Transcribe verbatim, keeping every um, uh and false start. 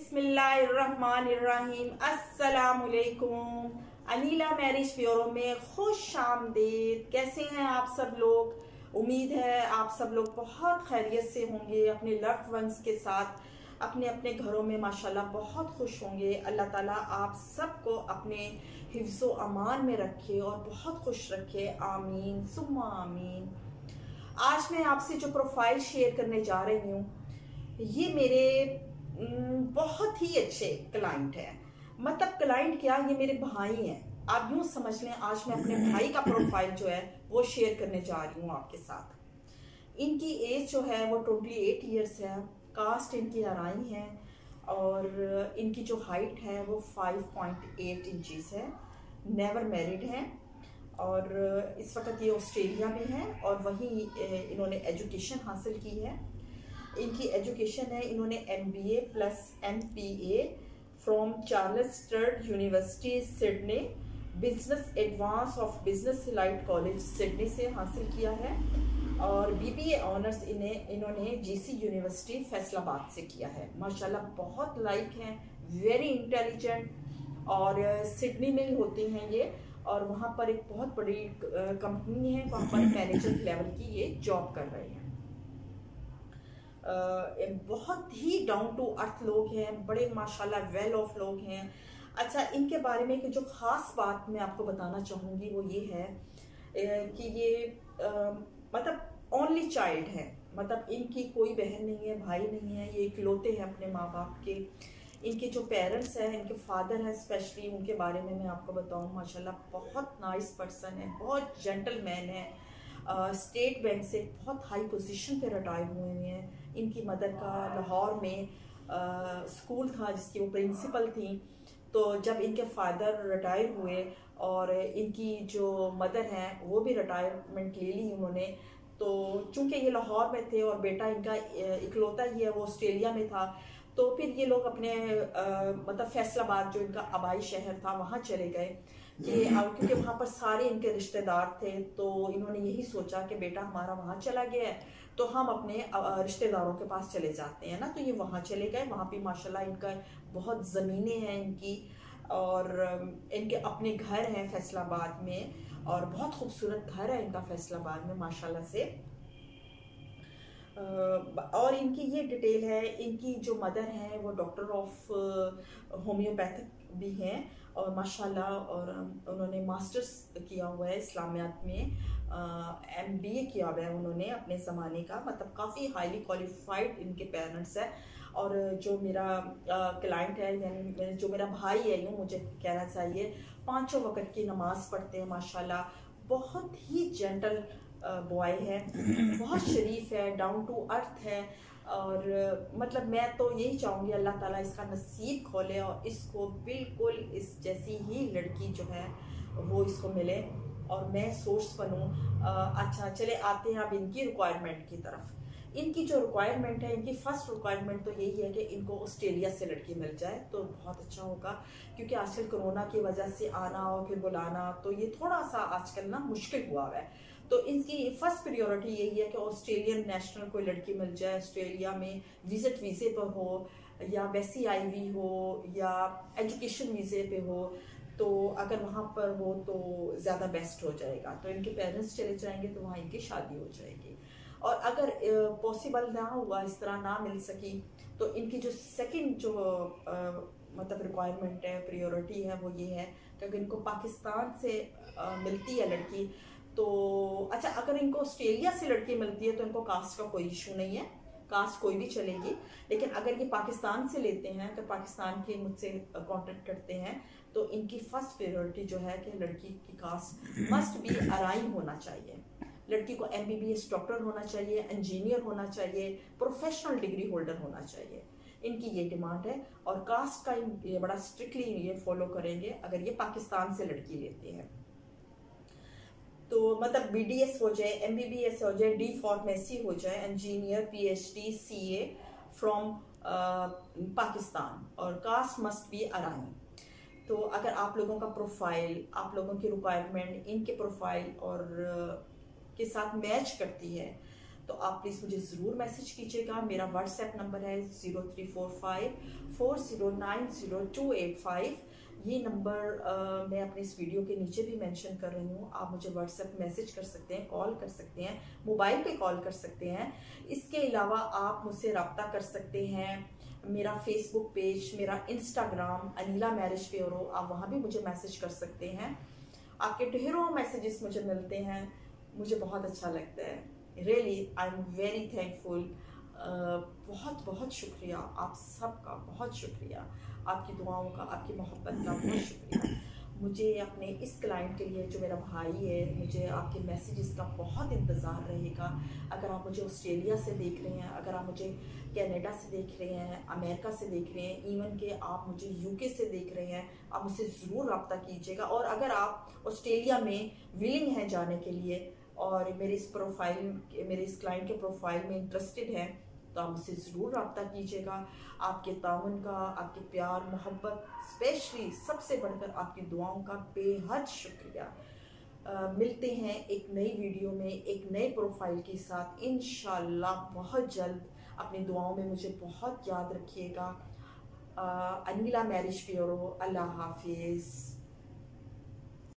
बिस्मिल्लाहिर्रहमानिर्रहीम। अस्सलामुअलैकुम। Anila marriage bureau में खुश आमदीद। कैसे हैं आप सब लोग? उम्मीद है आप सब लोग बहुत खैरियत से होंगे, अपने लव्ड वंस के साथ अपने अपने घरों में माशाल्लाह बहुत खुश होंगे। अल्लाह ताला आप सबको अपने हिफ्ज़ो अमान में रखे और बहुत खुश रखे। आमीन सुम्मा आमीन। आज मैं आपसे जो प्रोफाइल शेयर करने जा रही हूँ, ये मेरे बहुत ही अच्छे क्लाइंट हैं। मतलब क्लाइंट क्या, ये मेरे भाई हैं। आप यूं समझ लें, आज मैं अपने भाई का प्रोफाइल जो है वो शेयर करने जा रही हूँ आपके साथ। इनकी एज जो है वो अट्ठाईस इयर्स है। कास्ट इनकी आरई है और इनकी जो हाइट है वो पाँच पॉइंट आठ इंचेस है। नेवर मैरिड हैं और इस वक्त ये ऑस्ट्रेलिया में है और वहीं इन्होंने एजुकेशन हासिल की है। इनकी एजुकेशन है, इन्होंने MBA plus MPA from Charles Sturt university Sydney, business advance of business allied college Sydney से हासिल किया है और बीबीए ऑनर्स इन्हें इन्होंने जीसी यूनिवर्सिटी फैसलाबाद से किया है। माशाल्लाह बहुत लाइक हैं, वेरी इंटेलिजेंट और सिडनी में ही होते हैं ये और वहाँ पर एक बहुत बड़ी कंपनी है, वहाँ पर मैनेजर लेवल की ये जॉब कर रहे हैं। Uh, बहुत ही डाउन टू अर्थ लोग हैं, बड़े माशाल्लाह वेल ऑफ लोग हैं। अच्छा, इनके बारे में कि जो ख़ास बात मैं आपको बताना चाहूँगी वो ये है कि ये आ, मतलब ओनली चाइल्ड है। मतलब इनकी कोई बहन नहीं है, भाई नहीं है, ये इकलौते हैं अपने माँ बाप के। इनके जो पेरेंट्स हैं, इनके फादर हैं स्पेशली, उनके बारे में मैं आपको बताऊँ, माशाल्लाह बहुत नाइस पर्सन है, बहुत जेंटलमैन है। स्टेट बैंक से बहुत हाई पोजीशन पे रिटायर हुए हुए हैं। इनकी मदर का लाहौर में आ, स्कूल था जिसकी वो प्रिंसिपल थी। तो जब इनके फादर रिटायर हुए और इनकी जो मदर हैं वो भी रिटायरमेंट ले ली उन्होंने, तो चूंकि ये लाहौर में थे और बेटा इनका इकलौता ही है वो ऑस्ट्रेलिया में था, तो फिर ये लोग अपने आ, मतलब फैसलाबाद जो इनका आबाई शहर था वहाँ चले गए कि क्योंकि वहाँ पर सारे इनके रिश्तेदार थे। तो इन्होंने यही सोचा कि बेटा हमारा वहाँ चला गया है तो हम अपने रिश्तेदारों के पास चले जाते हैं ना। तो ये वहाँ चले गए। वहाँ पे माशाल्लाह इनका बहुत ज़मीनें हैं इनकी और इनके अपने घर हैं फैसलाबाद में और बहुत खूबसूरत घर है इनका फैसलाबाद में माशाल्लाह से। और इनकी ये डिटेल है, इनकी जो मदर हैं वो डॉक्टर ऑफ होम्योपैथिक भी हैं और माशाल्लाह, और उन्होंने मास्टर्स किया हुआ है इस्लामियात में, एमबीए किया हुआ है उन्होंने अपने ज़माने का। मतलब काफ़ी हाईली क्वालिफाइड इनके पेरेंट्स हैं। और जो मेरा क्लाइंट है, यानी जो मेरा भाई है, यूँ मुझे कहना चाहिए, पाँचों वक़्त की नमाज़ पढ़ते हैं माशाल्लाह। बहुत ही जेंटल बॉय है, बहुत शरीफ है, डाउन टू अर्थ है और मतलब मैं तो यही चाहूँगी अल्लाह ताला इसका नसीब खोले और इसको बिल्कुल इस जैसी ही लड़की जो है वो इसको मिले और मैं सोर्स बनूँ। अच्छा चले आते हैं अब इनकी रिक्वायरमेंट की तरफ। इनकी जो रिक्वायरमेंट है, इनकी फर्स्ट रिक्वायरमेंट तो यही है कि इनको ऑस्ट्रेलिया से लड़की मिल जाए तो बहुत अच्छा होगा, क्योंकि आजकल कोरोना की वजह से आना और फिर बुलाना तो ये थोड़ा सा आजकल ना मुश्किल हुआ है। तो इनकी फर्स्ट प्रायोरिटी यही है कि ऑस्ट्रेलियन नेशनल कोई लड़की मिल जाए, ऑस्ट्रेलिया में विजिट वीज़े पर हो या वैसी आई वी हो या एजुकेशन वीज़े पे हो। तो अगर वहाँ पर हो तो ज़्यादा बेस्ट हो जाएगा। तो इनके पेरेंट्स चले जाएंगे तो वहाँ इनकी शादी हो जाएगी। और अगर पॉसिबल ना हुआ, इस तरह ना मिल सकी, तो इनकी जो सेकंड जो आ, मतलब रिक्वायरमेंट है, प्रायोरिटी है, वो ये है कि अगर इनको पाकिस्तान से आ, मिलती है लड़की तो अच्छा, अगर इनको ऑस्ट्रेलिया से लड़की मिलती है तो इनको कास्ट का कोई इशू नहीं है, कास्ट कोई भी चलेगी। लेकिन अगर ये पाकिस्तान से लेते हैं, अगर पाकिस्तान के मुझसे कांटेक्ट करते हैं तो इनकी फर्स्ट प्रायोरिटी जो है कि लड़की की कास्ट मस्ट बी आरई होना चाहिए। लड़की को एमबीबीएस डॉक्टर होना चाहिए, इंजीनियर होना चाहिए, प्रोफेशनल डिग्री होल्डर होना चाहिए। इनकी ये डिमांड है और कास्ट का ये बड़ा स्ट्रिक्टली ये फॉलो करेंगे अगर ये पाकिस्तान से लड़की लेते हैं। तो मतलब बीडीएस हो जाए, एमबीबीएस हो जाए, डी फार्मेसी हो जाए, engineer, PhD, CA from Pakistan और कास्ट मस्ट बी आरई। तो अगर आप लोगों का प्रोफाइल, आप लोगों की रिक्वायरमेंट इनके प्रोफाइल और uh, के साथ मैच करती है तो आप प्लीज़ मुझे ज़रूर मैसेज कीजिएगा। मेरा व्हाट्सएप नंबर है zero three four five four zero nine zero two eight five. ये नंबर आ, मैं अपने इस वीडियो के नीचे भी मेंशन कर रही हूँ। आप मुझे व्हाट्सएप मैसेज कर सकते हैं, कॉल कर सकते हैं, मोबाइल पे कॉल कर सकते हैं। इसके अलावा आप मुझसे रब्ता कर सकते हैं मेरा फेसबुक पेज, मेरा इंस्टाग्राम अनिला मैरिज ब्यूरो, आप वहाँ भी मुझे मैसेज कर सकते हैं। आपके ढेरों मैसेजेस मुझे मिलते हैं, मुझे बहुत अच्छा लगता है। Really I am very thankful. बहुत बहुत शुक्रिया आप सबका, बहुत शुक्रिया आपकी दुआओं का, आपकी मोहब्बत का बहुत शुक्रिया। मुझे अपने इस क्लाइंट के लिए जो मेरा भाई है, मुझे आपके मैसेजेस का बहुत इंतज़ार रहेगा। अगर आप मुझे ऑस्ट्रेलिया से देख रहे हैं, अगर आप मुझे कनाडा से देख रहे हैं, अमेरिका से देख रहे हैं, इवन कि आप मुझे यूके से देख रहे हैं, आप मुझसे ज़रूर रब्ता कीजिएगा। और अगर आप ऑस्ट्रेलिया में विलिंग हैं जाने के लिए और मेरे इस प्रोफाइल मेरे इस क्लाइंट के प्रोफाइल में इंटरेस्टेड हैं, तो आप मुझसे ज़रूर रब्ता कीजिएगा। आपके ताउन का, आपके प्यार मोहब्बत, स्पेशली सबसे बढ़कर आपकी दुआओं का बेहद शुक्रिया। आ, मिलते हैं एक नई वीडियो में, एक नए प्रोफाइल के साथ इंशाल्लाह बहुत जल्द। अपनी दुआओं में मुझे बहुत याद रखिएगा। Anila marriage bureau. अल्लाह हाफिज़।